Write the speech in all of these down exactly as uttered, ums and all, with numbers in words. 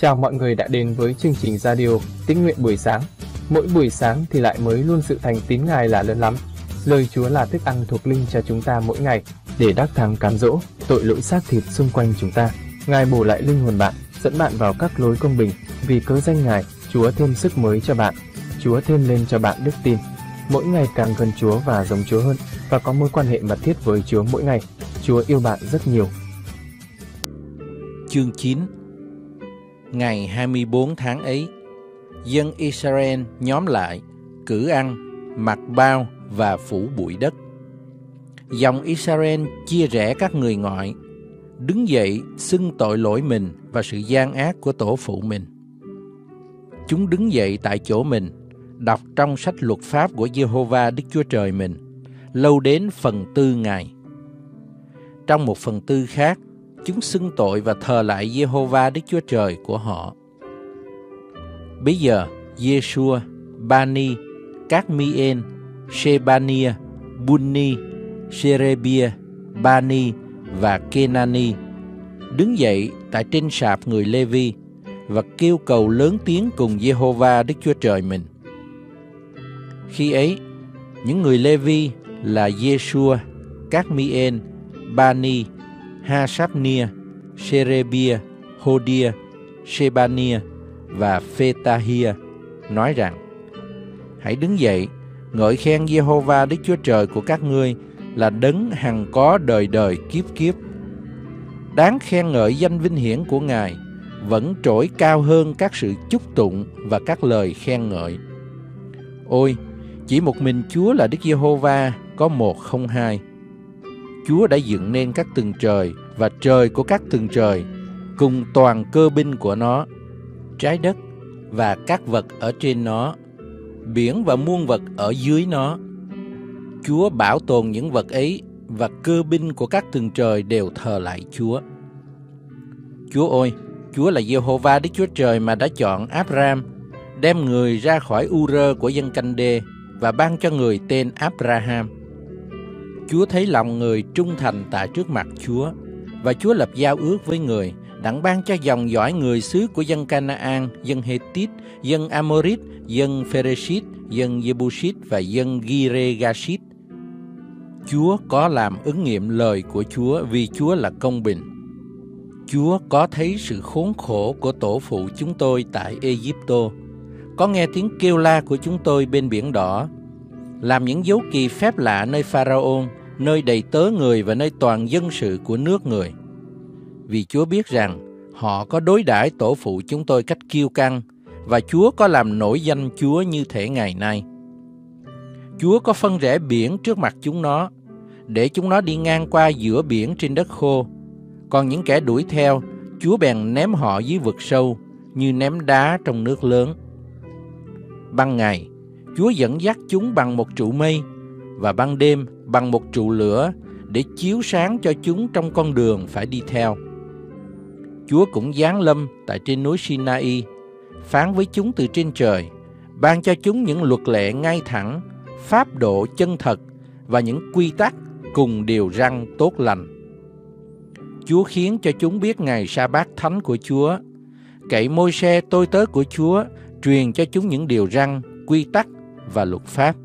Chào mọi người đã đến với chương trình radio Tín nguyện buổi sáng. Mỗi buổi sáng thì lại mới luôn sự thành tín Ngài là lớn lắm. Lời Chúa là thức ăn thuộc linh cho chúng ta mỗi ngày, để đắc thắng cám dỗ tội lỗi xác thịt xung quanh chúng ta. Ngài bổ lại linh hồn bạn, dẫn bạn vào các lối công bình. Vì cớ danh Ngài, Chúa thêm sức mới cho bạn. Chúa thêm lên cho bạn đức tin. Mỗi ngày càng gần Chúa và giống Chúa hơn, và có mối quan hệ mật thiết với Chúa mỗi ngày. Chúa yêu bạn rất nhiều. Chương chín. Ngày hai mươi bốn tháng ấy, dân Israel nhóm lại, cử ăn, mặc bao và phủ bụi đất. Dòng Israel chia rẽ các người ngoại, đứng dậy xưng tội lỗi mình và sự gian ác của tổ phụ mình. Chúng đứng dậy tại chỗ mình, đọc trong sách luật pháp của Giê-hô-va Đức Chúa Trời mình, lâu đến phần tư ngày. Trong một phần tư khác, chúng xưng tội và thờ lại Giê-hô-va Đức Chúa Trời của họ. Bây giờ, Giê-xua, Ba-ni, Cát-mi-ên, Shê-ba-nia, Bun-ni, Sê-rê-bia, Ba-ni và Kê-na-ni đứng dậy tại trên sạp người Lê-vi và kêu cầu lớn tiếng cùng Giê-hô-va Đức Chúa Trời mình. Khi ấy, những người Lê-vi là Giê-xua, Cát-mi-ên, Ba-ni, Ha-sáp-nia, Sê-rê-bia, Hô-đia, Shê-ba-nia và Phê-ta-hia nói rằng: hãy đứng dậy, ngợi khen Giê-hô-va Đức Chúa Trời của các ngươi là đấng hằng có đời đời kiếp kiếp. Đáng khen ngợi danh vinh hiển của Ngài, vẫn trỗi cao hơn các sự chúc tụng và các lời khen ngợi. Ôi, chỉ một mình Chúa là Đức Giê-hô-va, có một không hai. Chúa đã dựng nên các tầng trời và trời của các tầng trời, cùng toàn cơ binh của nó, trái đất và các vật ở trên nó, biển và muôn vật ở dưới nó. Chúa bảo tồn những vật ấy, và cơ binh của các tầng trời đều thờ lại Chúa. Chúa ơi, Chúa là Giê-hô-va Đức Chúa Trời mà đã chọn Áp-ram, đem người ra khỏi U-rơ của dân Canh-đê và ban cho người tên Áp-ra-ham. Chúa thấy lòng người trung thành tại trước mặt Chúa, và Chúa lập giao ước với người, đặng ban cho dòng dõi người xứ của dân Ca-na-an, dân Hê-tít, dân A-mô-rít, dân Phê-rê-sít, dân Giê-bu-sít và dân Gi-rê-ga-sít. Chúa có làm ứng nghiệm lời của Chúa, vì Chúa là công bình. Chúa có thấy sự khốn khổ của tổ phụ chúng tôi tại Ê-díp-tô, có nghe tiếng kêu la của chúng tôi bên biển đỏ, làm những dấu kỳ phép lạ nơi Pharaon, nơi đầy tớ người và nơi toàn dân sự của nước người. Vì Chúa biết rằng họ có đối đãi tổ phụ chúng tôi cách kiêu căng, và Chúa có làm nổi danh Chúa như thể ngày nay. Chúa có phân rẽ biển trước mặt chúng nó, để chúng nó đi ngang qua giữa biển trên đất khô. Còn những kẻ đuổi theo, Chúa bèn ném họ dưới vực sâu, như ném đá trong nước lớn. Ban ngày, Chúa dẫn dắt chúng bằng một trụ mây, và ban đêm bằng một trụ lửa, để chiếu sáng cho chúng trong con đường phải đi theo. Chúa cũng giáng lâm tại trên núi Sinai, phán với chúng từ trên trời, ban cho chúng những luật lệ ngay thẳng, pháp độ chân thật và những quy tắc cùng điều răn tốt lành. Chúa khiến cho chúng biết ngày sa-bát thánh của Chúa, cậy Môi-se tôi tớ của Chúa truyền cho chúng những điều răn, quy tắc và luật pháp.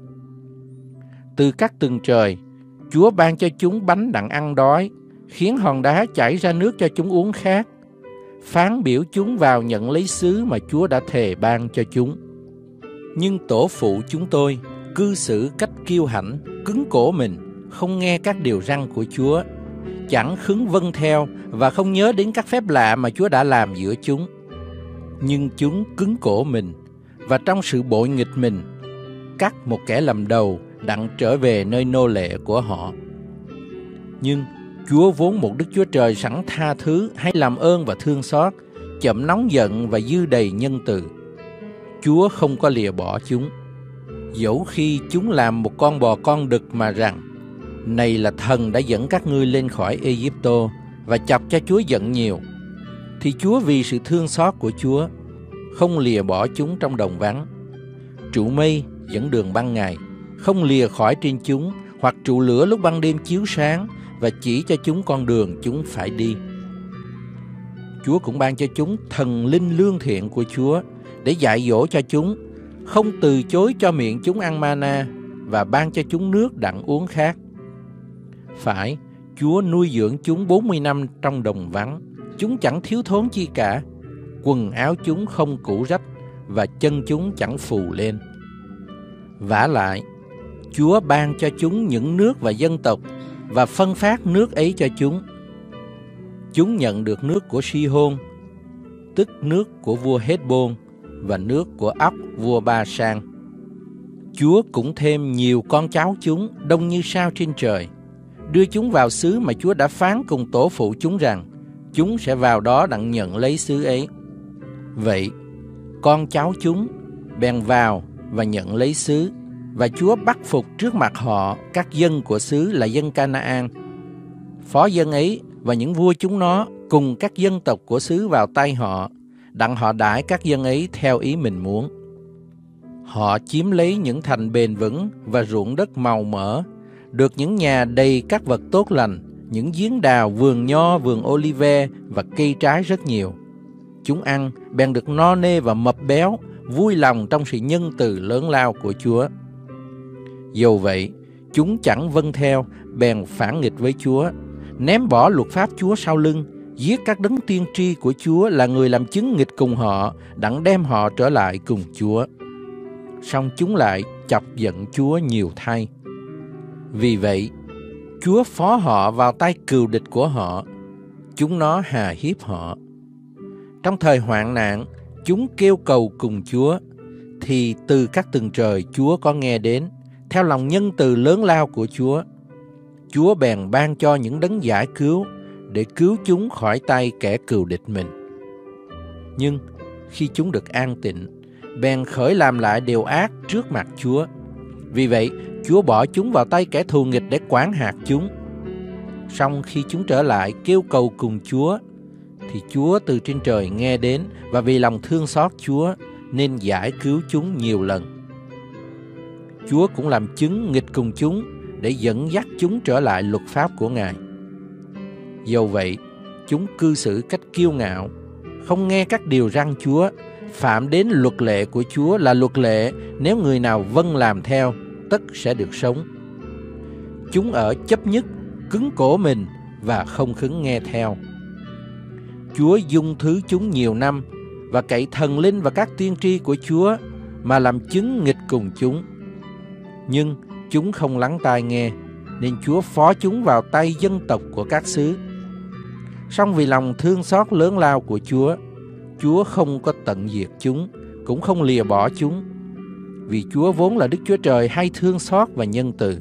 Từ các tầng trời, Chúa ban cho chúng bánh đặng ăn đói, khiến hòn đá chảy ra nước cho chúng uống khát, phán biểu chúng vào nhận lấy xứ mà Chúa đã thề ban cho chúng. Nhưng tổ phụ chúng tôi cư xử cách kiêu hãnh, cứng cổ mình, không nghe các điều răn của Chúa, chẳng khứng vâng theo và không nhớ đến các phép lạ mà Chúa đã làm giữa chúng. Nhưng chúng cứng cổ mình, và trong sự bội nghịch mình, cắt một kẻ làm đầu đặng trở về nơi nô lệ của họ. Nhưng Chúa vốn một Đức Chúa Trời sẵn tha thứ, hay làm ơn và thương xót, chậm nóng giận và dư đầy nhân từ. Chúa không có lìa bỏ chúng, dẫu khi chúng làm một con bò con đực mà rằng: này là thần đã dẫn các ngươi lên khỏi Ê-díp-tô, và chọc cho Chúa giận nhiều. Thì Chúa vì sự thương xót của Chúa không lìa bỏ chúng trong đồng vắng. Trụ mây dẫn đường ban ngày, không lìa khỏi trên chúng, hoặc trụ lửa lúc ban đêm chiếu sáng và chỉ cho chúng con đường chúng phải đi. Chúa cũng ban cho chúng thần linh lương thiện của Chúa để dạy dỗ cho chúng, không từ chối cho miệng chúng ăn mana và ban cho chúng nước đặng uống khác. Phải, Chúa nuôi dưỡng chúng bốn mươi năm trong đồng vắng, chúng chẳng thiếu thốn chi cả, quần áo chúng không cũ rách và chân chúng chẳng phù lên. Vả lại, Chúa ban cho chúng những nước và dân tộc và phân phát nước ấy cho chúng. Chúng nhận được nước của Si-hôn, tức nước của vua Hét-bôn, và nước của Óc vua Ba-sang. Chúa cũng thêm nhiều con cháu chúng đông như sao trên trời, đưa chúng vào xứ mà Chúa đã phán cùng tổ phụ chúng rằng chúng sẽ vào đó đặng nhận lấy xứ ấy. Vậy, con cháu chúng bèn vào và nhận lấy xứ, và Chúa bắt phục trước mặt họ các dân của xứ là dân Ca-na-an. Phó dân ấy và những vua chúng nó cùng các dân tộc của xứ vào tay họ, đặng họ đãi các dân ấy theo ý mình muốn. Họ chiếm lấy những thành bền vững và ruộng đất màu mỡ, được những nhà đầy các vật tốt lành, những giếng đào, vườn nho, vườn olive và cây trái rất nhiều. Chúng ăn bèn được no nê và mập béo, vui lòng trong sự nhân từ lớn lao của Chúa. Dầu vậy, chúng chẳng vâng theo, bèn phản nghịch với Chúa, ném bỏ luật pháp Chúa sau lưng, giết các đấng tiên tri của Chúa là người làm chứng nghịch cùng họ, đặng đem họ trở lại cùng Chúa. Song chúng lại chọc giận Chúa nhiều thay. Vì vậy, Chúa phó họ vào tay cừu địch của họ, chúng nó hà hiếp họ. Trong thời hoạn nạn, chúng kêu cầu cùng Chúa, thì từ các tầng trời Chúa có nghe đến, theo lòng nhân từ lớn lao của Chúa. Chúa bèn ban cho những đấng giải cứu, để cứu chúng khỏi tay kẻ cừu địch mình. Nhưng khi chúng được an tịnh, bèn khởi làm lại điều ác trước mặt Chúa. Vì vậy, Chúa bỏ chúng vào tay kẻ thù nghịch để quản hạt chúng. Song khi chúng trở lại kêu cầu cùng Chúa, thì Chúa từ trên trời nghe đến, và vì lòng thương xót Chúa nên giải cứu chúng nhiều lần. Chúa cũng làm chứng nghịch cùng chúng để dẫn dắt chúng trở lại luật pháp của Ngài. Dầu vậy, chúng cư xử cách kiêu ngạo, không nghe các điều răn Chúa, phạm đến luật lệ của Chúa là luật lệ, nếu người nào vâng làm theo, tất sẽ được sống. Chúng ở chấp nhất, cứng cổ mình và không khứng nghe theo. Chúa dung thứ chúng nhiều năm và cậy thần linh và các tiên tri của Chúa mà làm chứng nghịch cùng chúng. Nhưng chúng không lắng tai nghe, nên Chúa phó chúng vào tay dân tộc của các xứ. Song vì lòng thương xót lớn lao của Chúa, Chúa không có tận diệt chúng, cũng không lìa bỏ chúng, vì Chúa vốn là Đức Chúa Trời hay thương xót và nhân từ.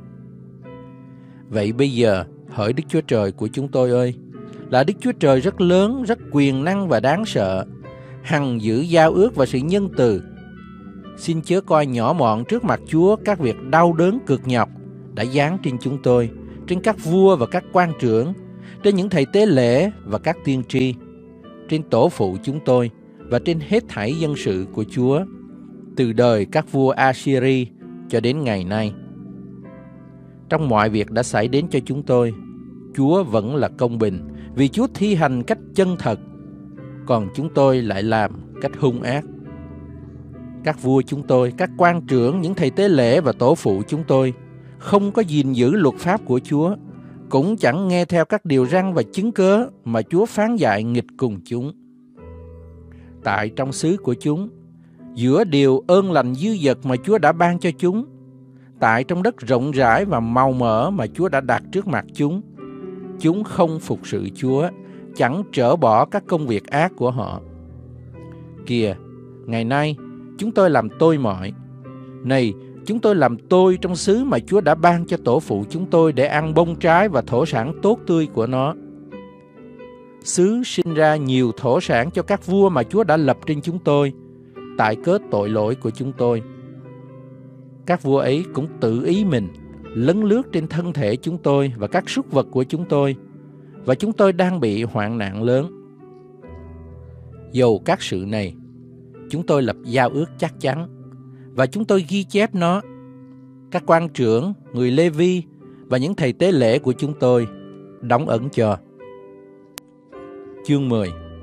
Vậy bây giờ, hỡi Đức Chúa Trời của chúng tôi ơi, là Đức Chúa Trời rất lớn, rất quyền năng và đáng sợ, hằng giữ giao ước và sự nhân từ. Xin chớ coi nhỏ mọn trước mặt Chúa các việc đau đớn cực nhọc đã giáng trên chúng tôi, trên các vua và các quan trưởng, trên những thầy tế lễ và các tiên tri, trên tổ phụ chúng tôi và trên hết thảy dân sự của Chúa, từ đời các vua Assyri cho đến ngày nay. Trong mọi việc đã xảy đến cho chúng tôi, Chúa vẫn là công bình, vì Chúa thi hành cách chân thật, còn chúng tôi lại làm cách hung ác. Các vua chúng tôi, các quan trưởng, những thầy tế lễ và tổ phụ chúng tôi không có gìn giữ luật pháp của Chúa, cũng chẳng nghe theo các điều răn và chứng cớ mà Chúa phán dạy nghịch cùng chúng. Tại trong xứ của chúng, giữa điều ơn lành dư dật mà Chúa đã ban cho chúng, tại trong đất rộng rãi và màu mỡ mà Chúa đã đặt trước mặt chúng, chúng không phục sự Chúa, chẳng trở bỏ các công việc ác của họ. Kìa, ngày nay chúng tôi làm tôi mọi. Này, chúng tôi làm tôi trong xứ mà Chúa đã ban cho tổ phụ chúng tôi để ăn bông trái và thổ sản tốt tươi của nó. Xứ sinh ra nhiều thổ sản cho các vua mà Chúa đã lập trên chúng tôi, tại cớ tội lỗi của chúng tôi. Các vua ấy cũng tự ý mình, lấn lướt trên thân thể chúng tôi và các súc vật của chúng tôi, và chúng tôi đang bị hoạn nạn lớn. Dầu các sự này, chúng tôi lập giao ước chắc chắn, và chúng tôi ghi chép nó. Các quan trưởng, người Lê-vi và những thầy tế lễ của chúng tôi đóng ấn cho. Chương mười.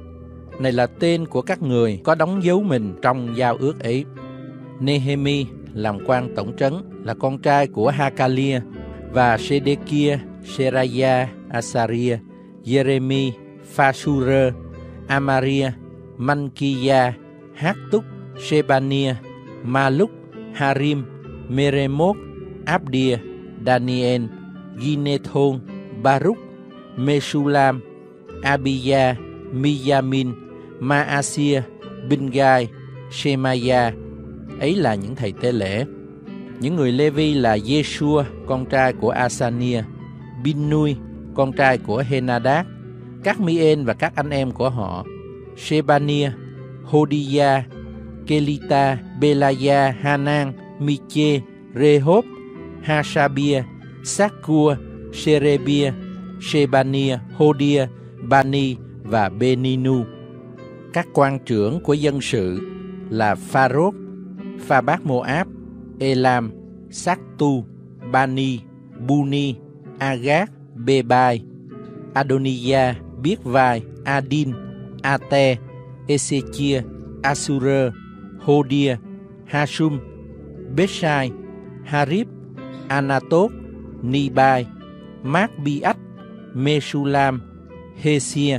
Này là tên của các người có đóng dấu mình trong giao ước ấy. Nehemi làm quan tổng trấn là con trai của Hakalia, và Sedekia, Seraya, Asaria, Jeremi, Phasure, Amaria, Mankiya, Hattúc, Shebania, Maluk, Harim, Meremot, Abdia, Daniel, Ginethon, Baruch, Mesulam, Abiya, Miyamin, Maasia, Bingai, Shemaya. Ấy là những thầy tế lễ. Những người Lê-vi là Yeshua, con trai của Asania, Binnui, con trai của Henadad, các Mien và các anh em của họ, Shebania, Hodiya, Kelita, Belaya, Hanan, Miche, Rehob, Hashabia, Sakua, Sherebia, Shebania, Hodia, Bani và Beninu. Các quan trưởng của dân sự là Pharoth, Pha-bác Moab, Elam, Saktu, Bani, Buni, Agag, Bebai, Adoniya, Biết Vai, Adin, Ate, Ezechia, Asura, Hodia, Hashum, Beshai, Harib, Anatot, Nibai, Makbiat, Mesulam, Hesia,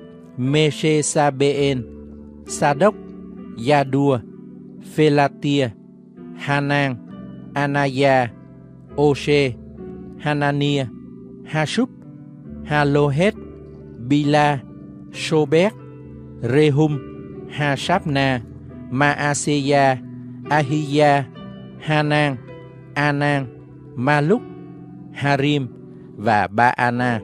Mesesabeen, Sadok, Yadua, Phelatia, Hanan, Anaya, Oshe, Hanania, Hashub, Halohet, Bila, Sobek, Rehum, Hashabna, Maaseya, Ahiya, Hanan, Anan, Maluk, Harim và Baana.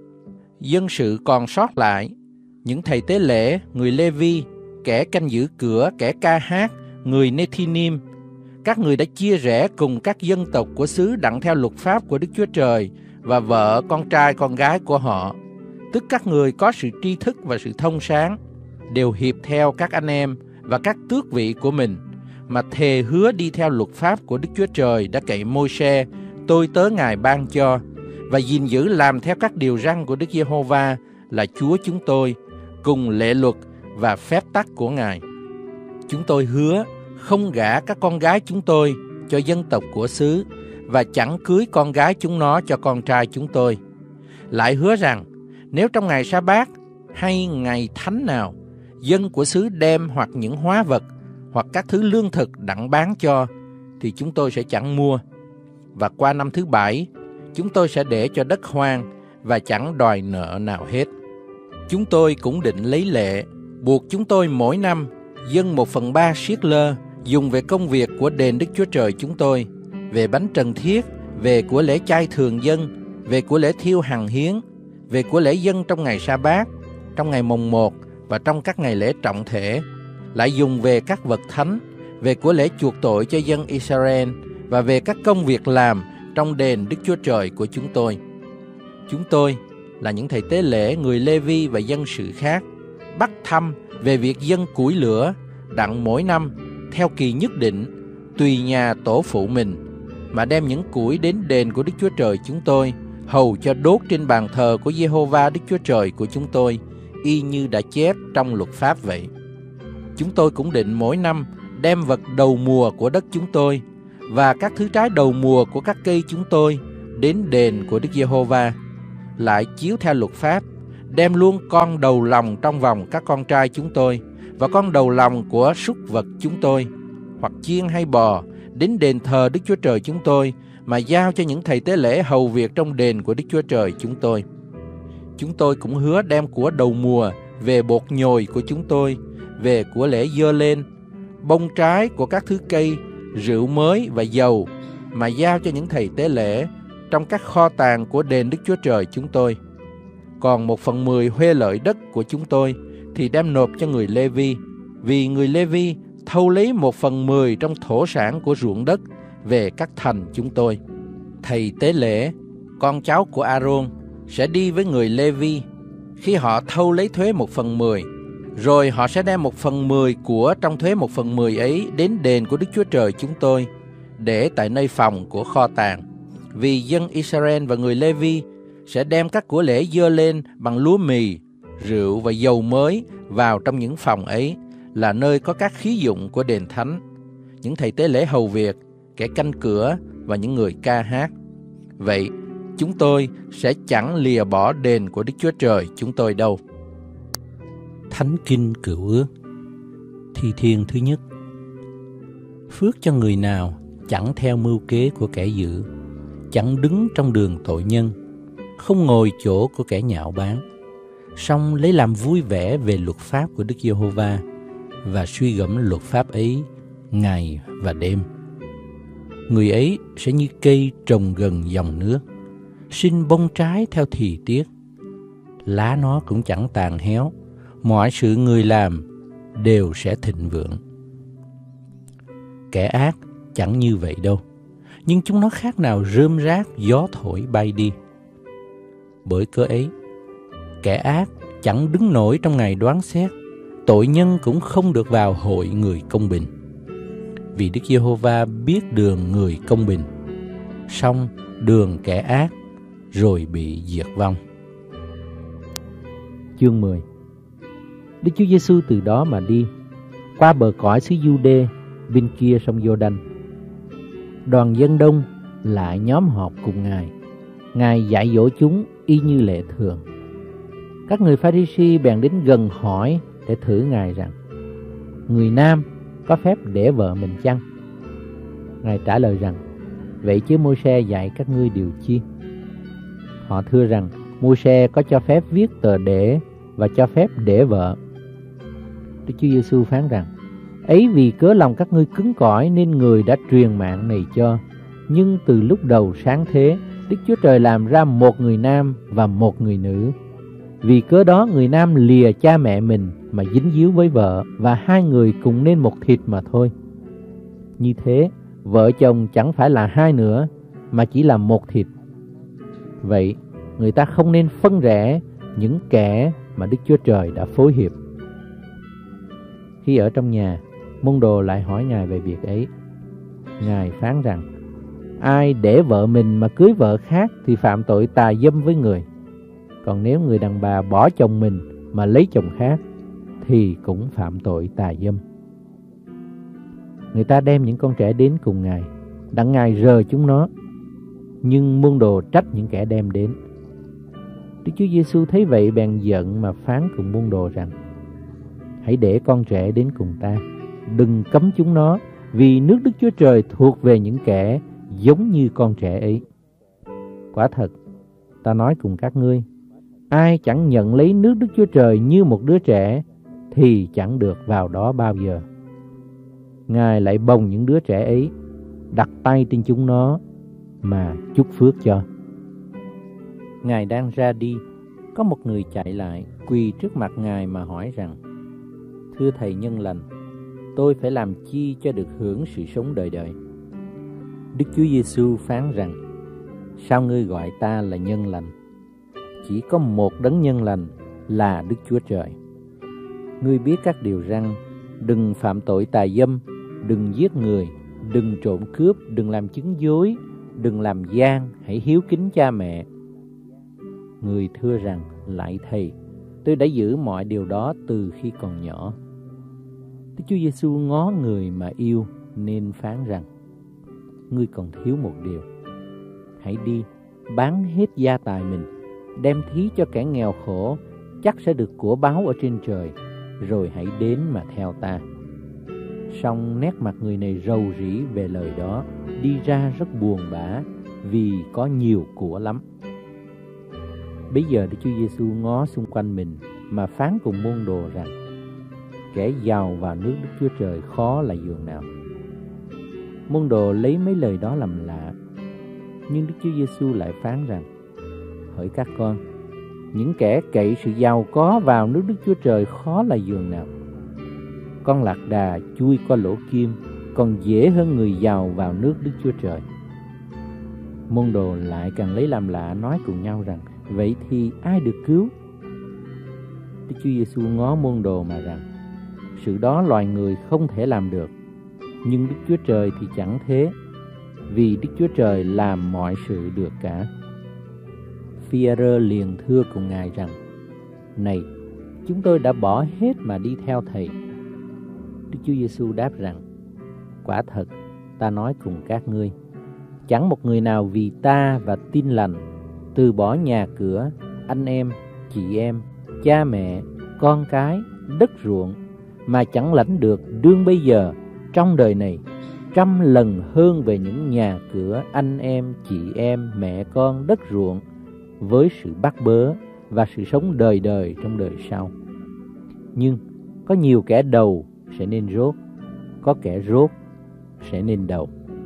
Dân sự còn sót lại, những thầy tế lễ, người Lê-vi, kẻ canh giữ cửa, kẻ ca hát, người Nethinim. Các người đã chia rẽ cùng các dân tộc của xứ đặng theo luật pháp của Đức Chúa Trời và vợ, con trai, con gái của họ, tức các người có sự tri thức và sự thông sáng, đều hiệp theo các anh em và các tước vị của mình, mà thề hứa đi theo luật pháp của Đức Chúa Trời đã cậy Môi-se, tôi tớ Ngài ban cho, và gìn giữ làm theo các điều răn của Đức Giê-hô-va là Chúa chúng tôi, cùng lệ luật và phép tắc của Ngài. Chúng tôi hứa không gả các con gái chúng tôi cho dân tộc của xứ, và chẳng cưới con gái chúng nó cho con trai chúng tôi. Lại hứa rằng, nếu trong ngày sa-bát hay ngày thánh nào, dân của xứ đem hoặc những hóa vật, hoặc các thứ lương thực đặng bán cho, thì chúng tôi sẽ chẳng mua. Và qua năm thứ bảy, chúng tôi sẽ để cho đất hoang và chẳng đòi nợ nào hết. Chúng tôi cũng định lấy lệ, buộc chúng tôi mỗi năm dâng một phần ba siết lơ dùng về công việc của đền Đức Chúa Trời chúng tôi, về bánh trần thiết, về của lễ chay thường dân, về của lễ thiêu hằng hiến, về của lễ dân trong ngày sa-bát, trong ngày mồng một và trong các ngày lễ trọng thể, lại dùng về các vật thánh, về của lễ chuộc tội cho dân Israel và về các công việc làm trong đền Đức Chúa Trời của chúng tôi. Chúng tôi là những thầy tế lễ, người Lê-vi và dân sự khác, bắt thăm về việc dâng củi lửa đặng mỗi năm theo kỳ nhất định, tùy nhà tổ phụ mình, mà đem những củi đến đền của Đức Chúa Trời chúng tôi, hầu cho đốt trên bàn thờ của Giê-hô-va Đức Chúa Trời của chúng tôi, y như đã chép trong luật pháp vậy. Chúng tôi cũng định mỗi năm đem vật đầu mùa của đất chúng tôi và các thứ trái đầu mùa của các cây chúng tôi đến đền của Đức Giê-hô-va, lại chiếu theo luật pháp, đem luôn con đầu lòng trong vòng các con trai chúng tôi và con đầu lòng của súc vật chúng tôi, hoặc chiên hay bò, đến đền thờ Đức Chúa Trời chúng tôi, mà giao cho những thầy tế lễ hầu việc trong đền của Đức Chúa Trời chúng tôi. Chúng tôi cũng hứa đem của đầu mùa về bột nhồi của chúng tôi, về của lễ dơ lên, bông trái của các thứ cây, rượu mới và dầu, mà giao cho những thầy tế lễ trong các kho tàng của đền Đức Chúa Trời chúng tôi. Còn một phần mười huê lợi đất của chúng tôi thì đem nộp cho người Lê-vi, vì người Lê-vi thâu lấy một phần mười trong thổ sản của ruộng đất về các thành chúng tôi. Thầy tế lễ, con cháu của A-rôn, sẽ đi với người Lê-vi khi họ thâu lấy thuế một phần mười, rồi họ sẽ đem một phần mười của trong thuế một phần mười ấy đến đền của Đức Chúa Trời chúng tôi, để tại nơi phòng của kho tàng. Vì dân Israel và người Lê-vi sẽ đem các của lễ dơ lên bằng lúa mì, rượu và dầu mới vào trong những phòng ấy là nơi có các khí dụng của đền thánh, những thầy tế lễ hầu việc, kẻ canh cửa và những người ca hát. Vậy, chúng tôi sẽ chẳng lìa bỏ đền của Đức Chúa Trời chúng tôi đâu. Thánh Kinh Cựu Ước. Thi Thiên thứ nhất. Phước cho người nào chẳng theo mưu kế của kẻ dữ, chẳng đứng trong đường tội nhân, không ngồi chỗ của kẻ nhạo báng, song lấy làm vui vẻ về luật pháp của Đức Giê-hô-va và suy gẫm luật pháp ấy ngày và đêm. Người ấy sẽ như cây trồng gần dòng nước, sinh bông trái theo thì tiết. Lá nó cũng chẳng tàn héo, mọi sự người làm đều sẽ thịnh vượng. Kẻ ác chẳng như vậy đâu, nhưng chúng nó khác nào rơm rác gió thổi bay đi. Bởi cớ ấy, kẻ ác chẳng đứng nổi trong ngày đoán xét, tội nhân cũng không được vào hội người công bình. Vì Đức Giê-hô-va biết đường người công bình, song đường kẻ ác rồi bị diệt vong. Chương mười. Đức Chúa Giêsu từ đó mà đi qua bờ cõi xứ Giu-đê bên kia sông Giô-đanh. Đoàn dân đông lại nhóm họp cùng Ngài. Ngài dạy dỗ chúng y như lệ thường. Các người Pha-ri-si bèn đến gần hỏi để thử Ngài rằng: người nam có phép để vợ mình chăng? Ngài trả lời rằng: vậy chứ Môi-se dạy các ngươi điều chi? Họ thưa rằng: Môi-se có cho phép viết tờ để và cho phép để vợ. Đức Chúa Giêsu phán rằng: ấy vì cớ lòng các ngươi cứng cỏi nên người đã truyền mạng này cho. Nhưng từ lúc đầu sáng thế, Đức Chúa Trời làm ra một người nam và một người nữ. Vì cớ đó người nam lìa cha mẹ mình mà dính díu với vợ, và hai người cùng nên một thịt mà thôi. Như thế, vợ chồng chẳng phải là hai nữa, mà chỉ là một thịt. Vậy, người ta không nên phân rẽ những kẻ mà Đức Chúa Trời đã phối hiệp. Khi ở trong nhà, môn đồ lại hỏi Ngài về việc ấy. Ngài phán rằng: ai để vợ mình mà cưới vợ khác thì phạm tội tà dâm với người. Còn nếu người đàn bà bỏ chồng mình mà lấy chồng khác thì cũng phạm tội tà dâm. Người ta đem những con trẻ đến cùng Ngài, đặng Ngài rờ chúng nó. Nhưng môn đồ trách những kẻ đem đến. Đức Chúa Giêsu thấy vậy bèn giận mà phán cùng môn đồ rằng: hãy để con trẻ đến cùng ta, đừng cấm chúng nó, vì nước Đức Chúa Trời thuộc về những kẻ giống như con trẻ ấy. Quả thật, ta nói cùng các ngươi, ai chẳng nhận lấy nước Đức Chúa Trời như một đứa trẻ thì chẳng được vào đó bao giờ. Ngài lại bồng những đứa trẻ ấy, đặt tay trên chúng nó mà chúc phước cho. Ngài đang ra đi, có một người chạy lại quỳ trước mặt Ngài mà hỏi rằng: thưa Thầy nhân lành, tôi phải làm chi cho được hưởng sự sống đời đời? Đức Chúa Giêsu phán rằng: sao ngươi gọi ta là nhân lành? Chỉ có một đấng nhân lành là Đức Chúa Trời. Ngươi biết các điều răn: đừng phạm tội tà dâm, đừng giết người, đừng trộm cướp, đừng làm chứng dối, đừng làm gian, hãy hiếu kính cha mẹ. Người thưa rằng: lạy Thầy, tôi đã giữ mọi điều đó từ khi còn nhỏ. Đức Chúa Giêsu ngó người mà yêu nên phán rằng: ngươi còn thiếu một điều. Hãy đi, bán hết gia tài mình, đem thí cho kẻ nghèo khổ, chắc sẽ được của báu ở trên trời, rồi hãy đến mà theo ta. Song nét mặt người này rầu rĩ về lời đó, đi ra rất buồn bã, vì có nhiều của lắm. Bấy giờ Đức Chúa Giêsu ngó xung quanh mình mà phán cùng môn đồ rằng: kẻ giàu vào nước Đức Chúa Trời khó là giường nào. Môn đồ lấy mấy lời đó làm lạ. Nhưng Đức Chúa Giêsu lại phán rằng: hỡi các con, những kẻ cậy sự giàu có vào nước Đức Chúa Trời khó là giường nào. Con lạc đà chui qua lỗ kim còn dễ hơn người giàu vào nước Đức Chúa Trời. Môn đồ lại càng lấy làm lạ, nói cùng nhau rằng: vậy thì ai được cứu? Đức Chúa Giêsu ngó môn đồ mà rằng: sự đó loài người không thể làm được, nhưng Đức Chúa Trời thì chẳng thế, vì Đức Chúa Trời làm mọi sự được cả. Phi-e-rơ liền thưa cùng Ngài rằng: này, chúng tôi đã bỏ hết mà đi theo Thầy. Đức Chúa Giêsu đáp rằng: Quả thật, ta nói cùng các ngươi, chẳng một người nào vì ta và tin lành từ bỏ nhà cửa, anh em, chị em, cha mẹ, con cái, đất ruộng mà chẳng lãnh được đương bây giờ trong đời này trăm lần hơn về những nhà cửa, anh em, chị em, mẹ con, đất ruộng, với sự bắt bớ và sự sống đời đời trong đời sau. Nhưng có nhiều kẻ đầu sẽ nên rốt, có kẻ rốt sẽ nên đầu.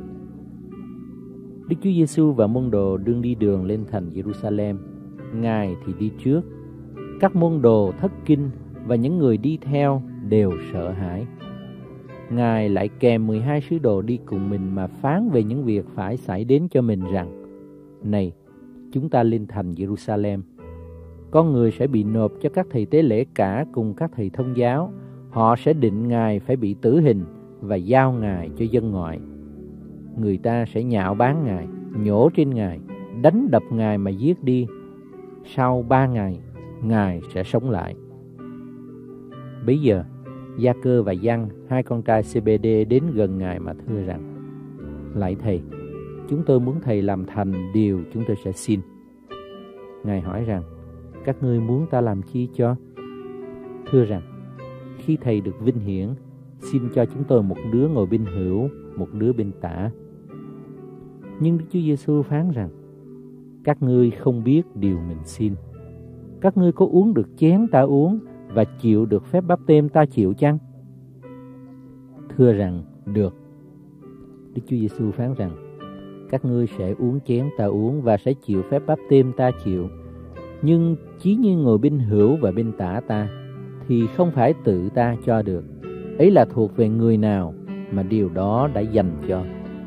Đức Chúa Giêsu và môn đồ đương đi đường lên thành Jerusalem. Ngài thì đi trước. Các môn đồ thất kinh và những người đi theo đều sợ hãi. Ngài lại kèm mười hai sứ đồ đi cùng mình mà phán về những việc phải xảy đến cho mình rằng: Này, chúng ta lên thành Jerusalem. Con người sẽ bị nộp cho các thầy tế lễ cả cùng các thầy thông giáo. Họ sẽ định Ngài phải bị tử hình và giao Ngài cho dân ngoại. Người ta sẽ nhạo báng Ngài, nhổ trên Ngài, đánh đập Ngài mà giết đi. Sau ba ngày, Ngài sẽ sống lại. Bấy giờ, Gia-cơ và Giăng, hai con trai Zê-bê-đê đến gần Ngài mà thưa rằng: Lạy Thầy, chúng tôi muốn Thầy làm thành điều chúng tôi sẽ xin. Ngài hỏi rằng: Các ngươi muốn ta làm chi cho? Thưa rằng: Khi Thầy được vinh hiển, xin cho chúng tôi một đứa ngồi bên hữu, một đứa bên tả. Nhưng Đức Chúa Giêsu phán rằng: Các ngươi không biết điều mình xin. Các ngươi có uống được chén ta uống và chịu được phép báp têm ta chịu chăng? Thưa rằng: Được. Đức Chúa Giêsu phán rằng: Các ngươi sẽ uống chén ta uống và sẽ chịu phép báp têm ta chịu. Nhưng chỉ như ngồi bên hữu và bên tả ta thì không phải tự ta cho được. Ấy là thuộc về người nào mà điều đó đã dành cho.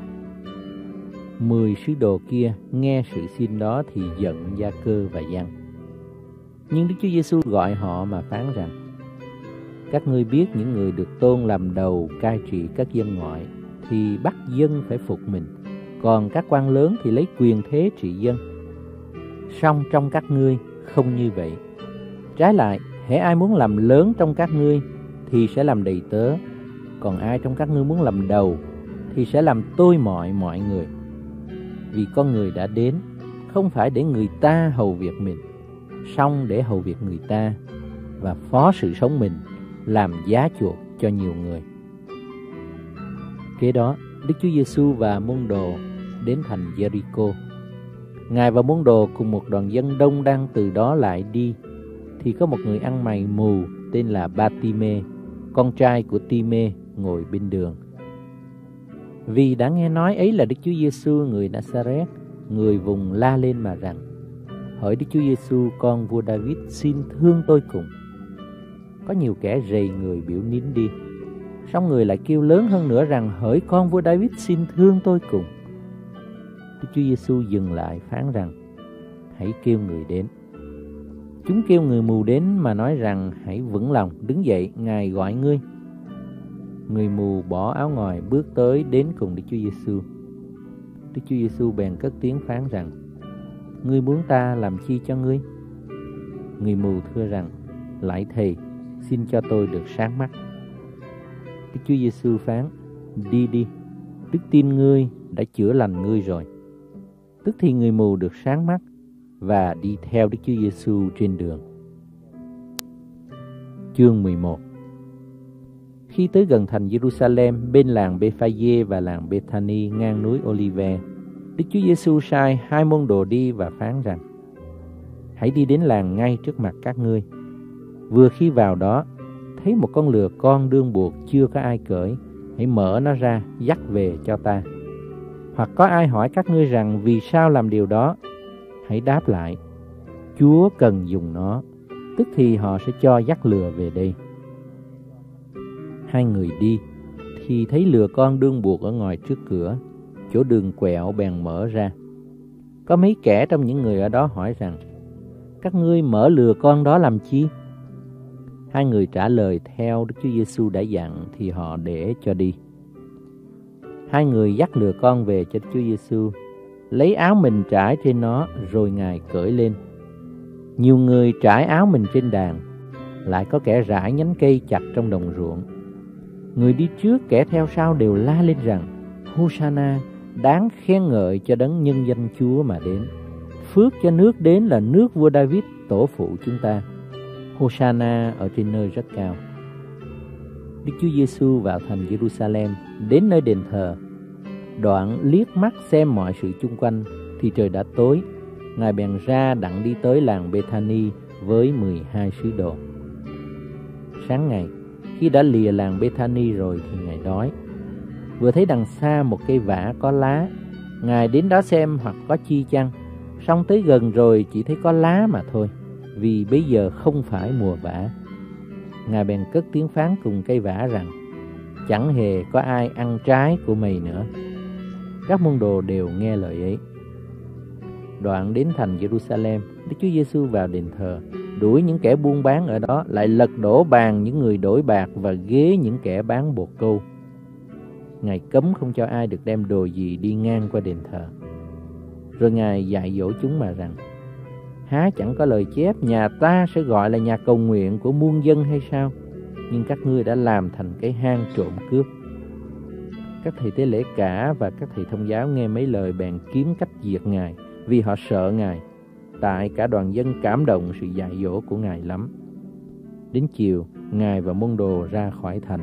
Mười sứ đồ kia nghe sự xin đó thì giận Gia-cơ và Giăng. Nhưng Đức Chúa Giêsu gọi họ mà phán rằng: Các ngươi biết những người được tôn làm đầu cai trị các dân ngoại thì bắt dân phải phục mình, còn các quan lớn thì lấy quyền thế trị dân. Song trong các ngươi không như vậy. Trái lại, hễ ai muốn làm lớn trong các ngươi thì sẽ làm đầy tớ, còn ai trong các ngươi muốn làm đầu thì sẽ làm tôi mọi mọi người. Vì con người đã đến không phải để người ta hầu việc mình, song để hầu việc người ta và phó sự sống mình làm giá chuộc cho nhiều người. Kế đó, Đức Chúa Giêsu và môn đồ đến thành Giê-ri-cô. Ngài và môn đồ cùng một đoàn dân đông đang từ đó lại đi, thì có một người ăn mày mù tên là Ba-ti-mê, con trai của Ti-mê, ngồi bên đường. Vì đã nghe nói ấy là Đức Chúa Giêsu người Na-sa-rét, người vùng la lên mà rằng: Hỡi Đức Chúa Giêsu, con vua David, xin thương tôi cùng. Có nhiều kẻ rầy người biểu nín đi. Song người lại kêu lớn hơn nữa rằng: Hỡi con vua David, xin thương tôi cùng. Đức Chúa Giêsu dừng lại phán rằng: Hãy kêu người đến. Chúng kêu người mù đến mà nói rằng: Hãy vững lòng, đứng dậy, Ngài gọi ngươi. Người mù bỏ áo ngoài bước tới đến cùng Đức Chúa Giêsu. Đức Chúa Giêsu bèn cất tiếng phán rằng: Ngươi muốn ta làm chi cho ngươi? Người mù thưa rằng: Lạy Thầy, xin cho tôi được sáng mắt. Đức Chúa Giêsu phán: Đi đi, đức tin ngươi đã chữa lành ngươi rồi. Tức thì người mù được sáng mắt và đi theo Đức Chúa Giêsu trên đường. Chương mười một. Khi tới gần thành Jerusalem, bên làng Bê-pha-giê và làng Bê-tha-ni ngang núi Ô-li-ve, Đức Chúa Giêsu sai hai môn đồ đi và phán rằng: Hãy đi đến làng ngay trước mặt các ngươi. Vừa khi vào đó, thấy một con lừa con đương buộc chưa có ai cởi, hãy mở nó ra, dắt về cho ta. Hoặc có ai hỏi các ngươi rằng: Vì sao làm điều đó? Hãy đáp lại: Chúa cần dùng nó, tức thì họ sẽ cho dắt lừa về đây. Hai người đi, thì thấy lừa con đương buộc ở ngoài trước cửa, chỗ đường quẹo bèn mở ra. Có mấy kẻ trong những người ở đó hỏi rằng: Các ngươi mở lừa con đó làm chi? Hai người trả lời theo Đức Chúa Giêsu đã dặn, thì họ để cho đi. Hai người dắt lừa con về cho Đức Chúa Giêsu, lấy áo mình trải trên nó, rồi Ngài cởi lên. Nhiều người trải áo mình trên đàn, lại có kẻ rải nhánh cây chặt trong đồng ruộng. Người đi trước kẻ theo sau đều la lên rằng: Hosanna, đáng khen ngợi cho đấng nhân danh Chúa mà đến. Phước cho nước đến là nước vua David tổ phụ chúng ta. Hosanna ở trên nơi rất cao. Đức Chúa Giêsu vào thành Jerusalem, đến nơi đền thờ. Đoạn liếc mắt xem mọi sự chung quanh thì trời đã tối. Ngài bèn ra đặng đi tới làng Bethany với mười hai sứ đồ. Sáng ngày, khi đã lìa làng Bethany rồi thì Ngài đói. Vừa thấy đằng xa một cây vả có lá, Ngài đến đó xem hoặc có chi chăng. Xong tới gần rồi chỉ thấy có lá mà thôi, vì bây giờ không phải mùa vả. Ngài bèn cất tiếng phán cùng cây vả rằng: chẳng hề có ai ăn trái của mày nữa. Các môn đồ đều nghe lời ấy. Đoạn đến thành Jerusalem, Đức Chúa Giêsu vào đền thờ, đuổi những kẻ buôn bán ở đó, lại lật đổ bàn những người đổi bạc và ghế những kẻ bán bồ câu. Ngài cấm không cho ai được đem đồ gì đi ngang qua đền thờ. Rồi Ngài dạy dỗ chúng mà rằng: há chẳng có lời chép nhà ta sẽ gọi là nhà cầu nguyện của muôn dân hay sao? Nhưng các ngươi đã làm thành cái hang trộm cướp. Các thầy tế lễ cả và các thầy thông giáo nghe mấy lời bèn kiếm cách diệt Ngài, vì họ sợ Ngài. Tại cả đoàn dân cảm động sự dạy dỗ của Ngài lắm. Đến chiều, Ngài và môn đồ ra khỏi thành.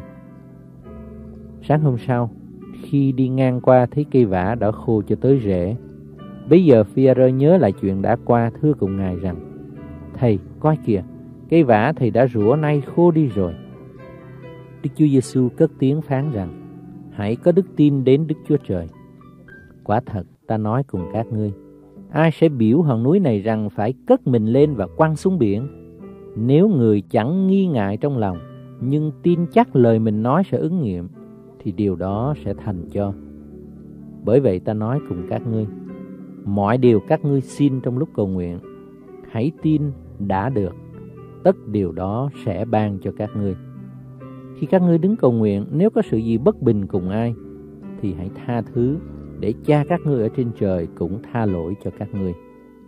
Sáng hôm sau, khi đi ngang qua thấy cây vả đã khô cho tới rễ. Bây giờ Phi-e-rơ nhớ lại chuyện đã qua, thưa cùng Ngài rằng: thầy, coi kìa, cây vả thầy đã rủa nay khô đi rồi. Đức Chúa Giêsu cất tiếng phán rằng: hãy có đức tin đến Đức Chúa Trời. Quả thật, ta nói cùng các ngươi, ai sẽ biểu hòn núi này rằng phải cất mình lên và quăng xuống biển? Nếu người chẳng nghi ngại trong lòng, nhưng tin chắc lời mình nói sẽ ứng nghiệm, thì điều đó sẽ thành cho. Bởi vậy ta nói cùng các ngươi, mọi điều các ngươi xin trong lúc cầu nguyện, hãy tin đã được, tất điều đó sẽ ban cho các ngươi. Khi các ngươi đứng cầu nguyện, nếu có sự gì bất bình cùng ai, thì hãy tha thứ, để Cha các ngươi ở trên trời cũng tha lỗi cho các ngươi.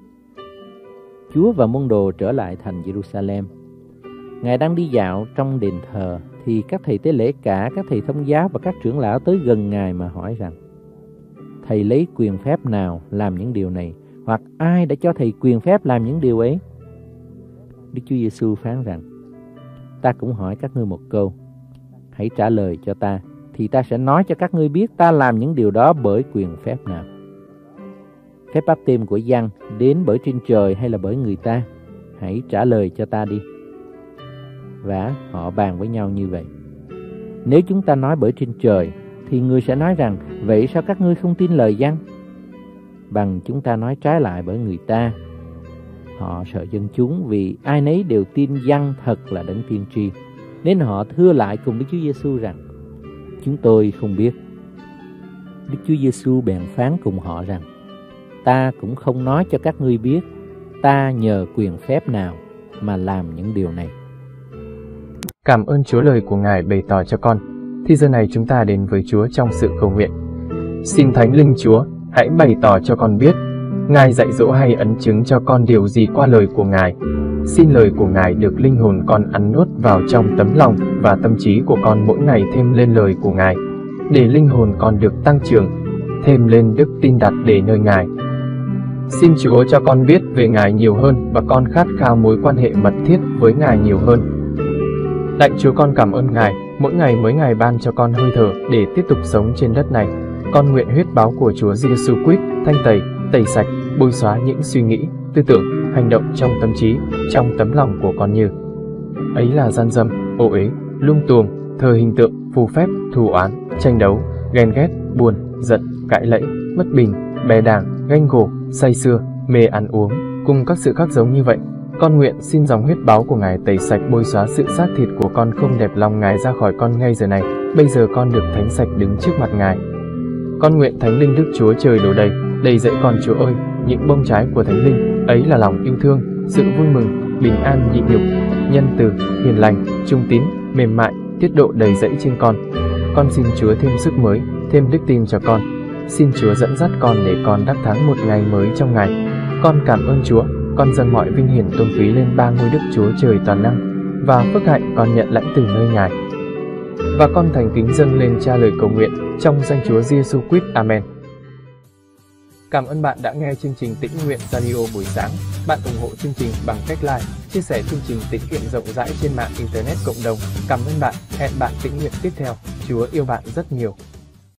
Chúa và môn đồ trở lại thành Jerusalem. Ngài đang đi dạo trong đền thờ, thì các thầy tế lễ cả, các thầy thông giáo và các trưởng lão tới gần Ngài mà hỏi rằng: thầy lấy quyền phép nào làm những điều này? Hoặc ai đã cho thầy quyền phép làm những điều ấy? Đức Chúa Giêsu phán rằng: ta cũng hỏi các ngươi một câu, hãy trả lời cho ta, thì ta sẽ nói cho các ngươi biết ta làm những điều đó bởi quyền phép nào. Phép báp têm của Giăng đến bởi trên trời hay là bởi người ta? Hãy trả lời cho ta đi. Và họ bàn với nhau như vậy. Nếu chúng ta nói bởi trên trời, thì người sẽ nói rằng: vậy sao các ngươi không tin lời Giăng? Bằng chúng ta nói trái lại bởi người ta. Họ sợ dân chúng, vì ai nấy đều tin Giăng thật là đấng tiên tri, nên họ thưa lại cùng Đức Chúa Giêsu rằng: chúng tôi không biết. Đức Chúa Giêsu bèn phán cùng họ rằng: ta cũng không nói cho các ngươi biết ta nhờ quyền phép nào mà làm những điều này. Cảm ơn Chúa lời của Ngài bày tỏ cho con. Thì giờ này chúng ta đến với Chúa trong sự cầu nguyện. Xin Thánh Linh Chúa hãy bày tỏ cho con biết, Ngài dạy dỗ hay ấn chứng cho con điều gì qua lời của Ngài. Xin lời của Ngài được linh hồn con ăn nuốt vào trong tấm lòng và tâm trí của con mỗi ngày thêm lên lời của Ngài, để linh hồn con được tăng trưởng, thêm lên đức tin đặt để nơi Ngài. Xin Chúa cho con biết về Ngài nhiều hơn và con khát khao mối quan hệ mật thiết với Ngài nhiều hơn. Lạy Chúa, con cảm ơn Ngài, mỗi ngày mỗi ngày ban cho con hơi thở để tiếp tục sống trên đất này. Con nguyện huyết báo của Chúa Giêsu Christ thanh tẩy, tẩy sạch, bôi xóa những suy nghĩ, tư tưởng, hành động trong tâm trí, trong tấm lòng của con như ấy là gian dâm, ô uế, lung tuồng, thờ hình tượng, phù phép, thù oán, tranh đấu, ghen ghét, buồn, giận, cãi lẫy, bất bình, bè đảng, ganh gổ, say sưa, mê ăn uống, cùng các sự khác giống như vậy. Con nguyện xin dòng huyết báo của Ngài tẩy sạch, bôi xóa sự xác thịt của con không đẹp lòng Ngài ra khỏi con ngay giờ này. Bây giờ con được thánh sạch đứng trước mặt Ngài. Con nguyện Thánh Linh Đức Chúa Trời đổ đầy, đầy dẫy con Chúa ơi, những bông trái của Thánh Linh, ấy là lòng yêu thương, sự vui mừng, bình an, nhịn nhục, nhân từ, hiền lành, trung tín, mềm mại, tiết độ đầy dẫy trên con. Con xin Chúa thêm sức mới, thêm đức tin cho con. Xin Chúa dẫn dắt con để con đắc thắng một ngày mới trong Ngài. Con cảm ơn Chúa, con dâng mọi vinh hiển tôn quý lên ba ngôi Đức Chúa Trời toàn năng, và phước hạnh con nhận lãnh từ nơi Ngài. Và con thành kính dâng lên Cha lời cầu nguyện trong danh Chúa Giêsu Christ. Amen. Cảm ơn bạn đã nghe chương trình Tĩnh Nguyện Radio buổi sáng. Bạn ủng hộ chương trình bằng cách like, chia sẻ chương trình tĩnh nguyện rộng rãi trên mạng Internet cộng đồng. Cảm ơn bạn. Hẹn bạn tĩnh nguyện tiếp theo. Chúa yêu bạn rất nhiều.